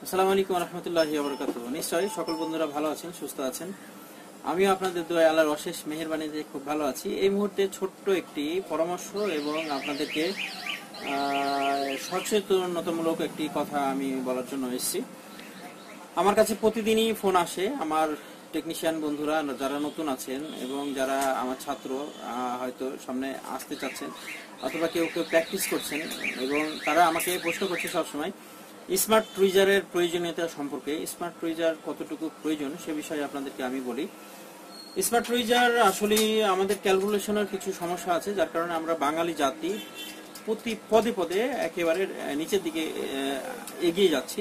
আসসালামু আলাইকুম ওয়া রাহমাতুল্লাহি ওয়া বারাকাতুহু। নিশ্চয়ই সকল বন্ধুরা ভালো আছেন, সুস্থ আছেন। আমিও আপনাদের দোয়ায় আল্লাহর অশেষ মেহেরবানিতে খুব ভালো আছি। এই মুহূর্তে ছোট্ট একটি পরামর্শ এবং আপনাদেরকে সচেতনতামূলক একটি কথা আমি বলার জন্য এসেছি। আমার কাছে প্রতিদিনই ফোন আসে আমার টেকনিশিয়ান বন্ধুরা যারা নতুন আছেন এবং যারা আমার ছাত্র হয়তো সামনে আসতে চাচ্ছেন অথবা কেউ কেউ প্র্যাকটিস করছেন, এবং তারা আমাকে প্রশ্ন করছে সবসময় স্মার্ট টুইজারের প্রয়োজনীয়তা সম্পর্কে। স্মার্ট টুইজার কতটুকু প্রয়োজন সে বিষয়ে আপনাদেরকে আমি বলি। স্মার্ট টুইজার আসলে আমাদের ক্যালকুলেশনের কিছু সমস্যা আছে, যার কারণে আমরা বাঙালি জাতি প্রতি পদে পদে একেবারে নিচের দিকে এগিয়ে যাচ্ছি।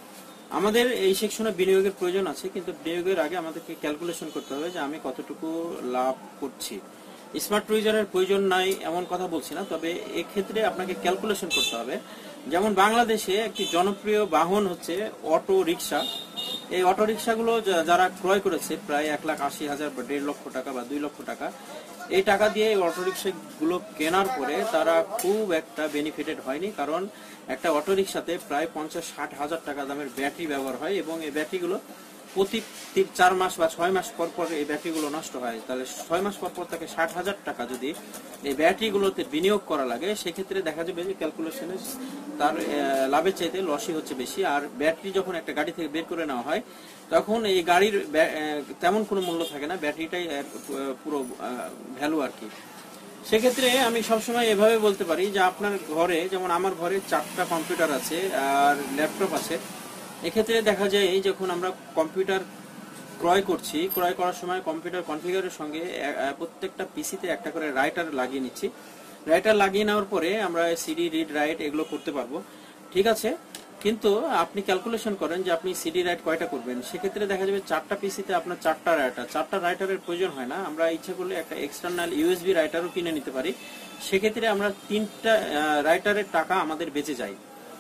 আমাদের এই সেকশনে বিনিয়োগের প্রয়োজন আছে, কিন্তু বিনিয়োগের আগে আমাদেরকে ক্যালকুলেশন করতে হবে যে আমি কতটুকু লাভ করছি। স্মার্ট টুইজারের প্রয়োজন নাই এমন কথা বলছি না, তবে এক্ষেত্রে আপনাকে ক্যালকুলেশন করতে হবে। যেমন বাংলাদেশে একটি জনপ্রিয় বাহন হচ্ছে অটো রিক্সা। এই অটো রিক্সাগুলো যারা ক্রয় করেছে প্রায় 1,80,000 বা 1.5 লক্ষ টাকা বা 2 লক্ষ টাকা, এই টাকা দিয়ে অটো রিক্সাগুলো কেনার পরে তারা খুব একটা বেনিফিটেড হয়নি, কারণ একটা অটো রিক্সাতে প্রায় 50-60 হাজার টাকা দামের ব্যাটারি ব্যবহার হয় এবং এই ব্যাটারিগুলো প্রতি 4 মাস বা 6 মাস পর পর এই ব্যাটারিগুলো নষ্ট হয়। তাহলে 6 মাস পর পর তাকে 60,000 টাকা যদি এই ব্যাটারিগুলোতে বিনিয়োগ করা লাগে, সেক্ষেত্রে দেখা যাবে যে ক্যালকুলেশনে তার লাভের চাইতে লসই হচ্ছে বেশি। আর ব্যাটারি যখন একটা গাড়ি থেকে বের করে নেওয়া হয় তখন এই গাড়ির তেমন কোনো মূল্য থাকে না, ব্যাটারিটাই পুরো ভ্যালু আর কি। সেক্ষেত্রে আমি সবসময় এভাবে বলতে পারি যে আপনার ঘরে, যেমন আমার ঘরে 4টা কম্পিউটার আছে আর ল্যাপটপ আছে। এক্ষেত্রে দেখা যায় যখন আমরা কম্পিউটার ক্রয় করছি, ক্রয় করার সময় কম্পিউটার কনফিগারের সঙ্গে প্রত্যেকটা পিসিতে একটা করে রাইটার লাগিয়ে নিচ্ছি। রাইটার লাগিয়ে নেওয়ার পরে আমরা সিডি রিড রাইট এগুলো করতে পারবো, ঠিক আছে। কিন্তু আপনি ক্যালকুলেশন করেন যে আপনি সিডি রাইট কয়টা করবেন, সেক্ষেত্রে দেখা যাবে 4টা পিসিতে আপনার 4টা রাইটারের প্রয়োজন হয় না। আমরা ইচ্ছা করলে একটা এক্সটার্নাল ইউএসবি রাইটারও কিনে নিতে পারি, সেক্ষেত্রে আমরা 3টা রাইটারের টাকা আমাদের বেঁচে যায়।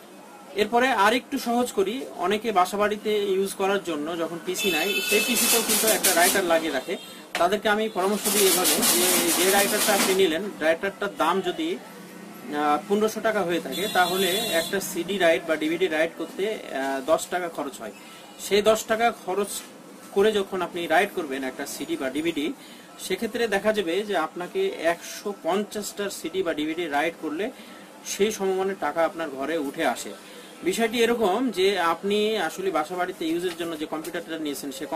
এরপরে আরেকটু সহজ করি, অনেকে বাসাবাড়িতে ইউজ করার জন্য যখন পিসি নাই, সেই পিসিতেও কিন্তু একটা রাইটার লাগিয়ে রাখে। তাদেরকে আমি পরামর্শ দিই এভাবে যে রাইটারটা আপনি নিলেন, রাইটারটার দাম যদি 1500 টাকা হয়ে থাকে, তাহলে একটা সিডি রাইট বা ডিভিডি রাইট করতে 10 টাকা খরচ হয়। সেই 10 টাকা খরচ করে যখন আপনি রাইট করবেন একটা সিডি বা ডিভিডি, সেক্ষেত্রে দেখা যাবে যে আপনাকে 150টা সিডি বা ডিভিডি রাইট করলে সেই সমমানের টাকা আপনার ঘরে উঠে আসে। বিষয়টি এরকম যে আপনি আসলে বাসা বাড়িতে ইউজের জন্য যে কম্পিউটারটা নিয়েছেন, সে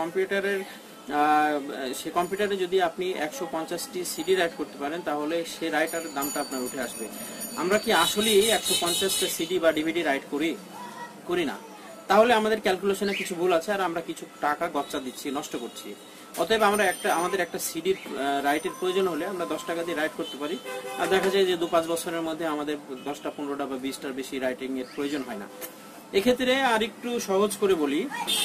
কম্পিউটারে যদি আপনি 150টি সিডি রাইট করতে পারেন, তাহলে সেই রাইটারের দামটা আপনার উঠে আসবে। আমরা কি আসলেই 150টা সিডি বা ডিভিডি রাইট করি না? তাহলে আমাদের ক্যালকুলেশনে কিছু ভুল আছে আর আমরা কিছু টাকা গচ্চা দিচ্ছি, নষ্ট করছি। অতএব আমাদের একটা সিডির রাইটের প্রয়োজন হলে আমরা 10 টাকা দিয়ে রাইট করতে পারি, আর দেখা যায় যে 2-5 বছরের মধ্যে আমাদের 10টা 15টা বা 20টার বেশি রাইটিং এর প্রয়োজন হয় না। এক্ষেত্রে আর একটু সহজ করে বলি,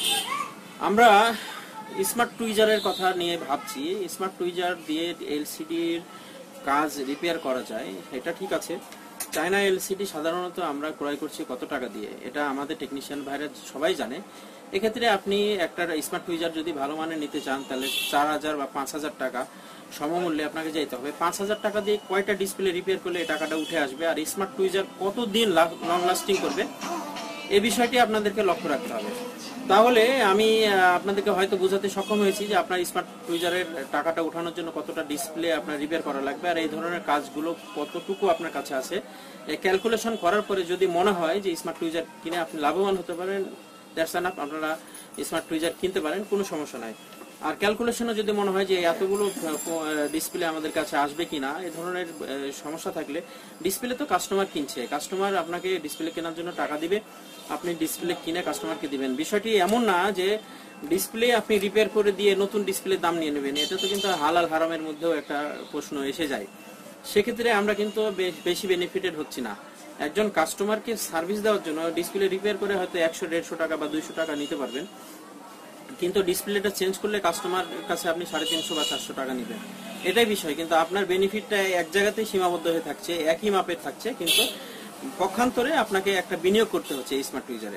আমরা স্মার্ট টুইজারের কথা নিয়ে ভাবছি। স্মার্ট টুইজার দিয়ে এলসিডির কাজ রিপেয়ার করা যায়, এটা ঠিক আছে। চায়না এলসিডি সাধারণত আমরা ক্রয় করছি কত টাকা দিয়ে, এটা আমাদের টেকনিশিয়ান ভাইরা সবাই জানে। এক্ষেত্রে আপনি একটা স্মার্ট টুইজার যদি ভালো মানের নিতে চান, তাহলে 4,000 বা 5,000 টাকা সমমূল্যে আপনাকে যেতে হবে। 5,000 টাকা দিয়ে কয়টা ডিসপ্লে রিপেয়ার করলে এই টাকাটা উঠে আসবে, আর স্মার্ট টুইজার কতদিন লং লাস্টিং করবে, এই বিষয়টি আপনাদেরকে লক্ষ্য রাখতে হবে। তাহলে আমি আপনাদেরকে হয়তো বোঝাতে সক্ষম হয়েছি যে আপনার স্মার্ট টুইজারের টাকাটা উঠানোর জন্য কতটা ডিসপ্লে আপনার রিপেয়ার করা লাগবে আর এই ধরনের কাজগুলো কতটুকু আপনার কাছে আছে। ক্যালকুলেশন করার পরে যদি মনে হয় যে স্মার্ট টুইজার কিনে আপনি লাভবান হতে পারেন, দ্যাটস এনাফ, আপনারা স্মার্ট টুইজার কিনতে পারেন, কোনো সমস্যা নাই। আর ক্যালকুলেশনে যদি মনে হয় যে এতগুলো ডিসপ্লে আমাদের কাছে আসবে কিনা, এই ধরনের সমস্যা থাকলে, ডিসপ্লে তো কাস্টমার কিনছে, কাস্টমার আপনাকে ডিসপ্লে কেনার জন্য টাকা দিবে, আপনি ডিসপ্লে কিনে কাস্টমারকে দিবেন। বিষয়টি এমন না যে ডিসপ্লে আপনি রিপেয়ার করে দিয়ে নতুন ডিসপ্লের দাম নিয়ে নেবেন, এটা তো কিন্তু হালাল হারামের মধ্যেও একটা প্রশ্ন এসে যায়। সেক্ষেত্রে আমরা কিন্তু বেশি বেনিফিটেড হচ্ছি না। একজন কাস্টমারকে সার্ভিস দেওয়ার জন্য ডিসপ্লে রিপেয়ার করে হয়তো 100-150 টাকা বা 200 টাকা নিতে পারবেন, কিন্তু ডিসপ্লেটা চেঞ্জ করলে কাস্টমার কাছে আপনি 350 বা 400 টাকা নেবেন, এটাই বিষয়। কিন্তু আপনার বেনিফিটটা এক জায়গাতেই সীমাবদ্ধ হয়ে থাকছে, একই মাপের থাকছে, কিন্তু পক্ষান্তরে আপনাকে একটা বিনিয়োগ করতে হচ্ছে এই স্মার্ট টুইজারে।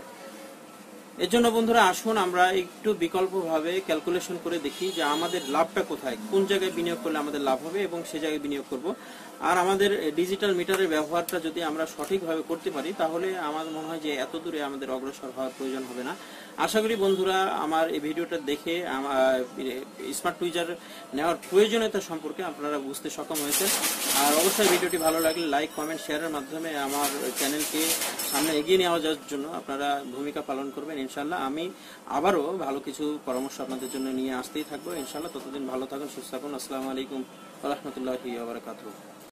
এর জন্য বন্ধুরা আসুন আমরা একটু বিকল্পভাবে ক্যালকুলেশন করে দেখি যে আমাদের লাভটা কোথায়, কোন জায়গায় বিনিয়োগ করলে আমাদের লাভ হবে এবং সে জায়গায় বিনিয়োগ করব। আর আমাদের ডিজিটাল মিটারের ব্যবহারটা যদি আমরা সঠিকভাবে করতে পারি তাহলে আমার মনে হয় যে এত দূরে আমাদের অগ্রসর হওয়ার প্রয়োজন হবে না। আশা করি বন্ধুরা আমার এই ভিডিওটা দেখে আমার স্মার্ট টুইজার নেওয়ার প্রয়োজনীয়তা সম্পর্কে আপনারা বুঝতে সক্ষম হয়েছেন। আর অবশ্যই ভিডিওটি ভালো লাগলে লাইক, কমেন্ট, শেয়ারের মাধ্যমে আমার চ্যানেলকে সামনে এগিয়ে নেওয়া যাওয়ার জন্য আপনারা ভূমিকা পালন করবেন। ইনশাল্লাহ আমি আবারও ভালো কিছু পরামর্শ আপনাদের জন্য নিয়ে আসতেই থাকবো ইনশাল্লাহ। ততদিন ভালো থাকুন, সুস্থ থাকুন। আসসালামু আলাইকুম ওয়া রাহমাতুল্লাহি ওয়া বারাকাতুহু।